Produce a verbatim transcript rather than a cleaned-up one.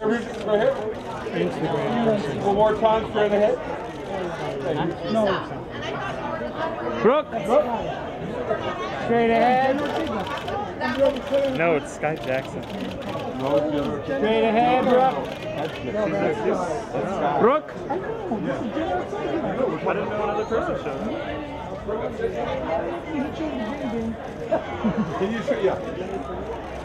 Instagram. One more time, straight ahead. No. Brooke. Straight ahead. No, it's Sky Jackson. Straight ahead, Brooke. Brooke. I didn't know another person showed up. Can you see? Yeah.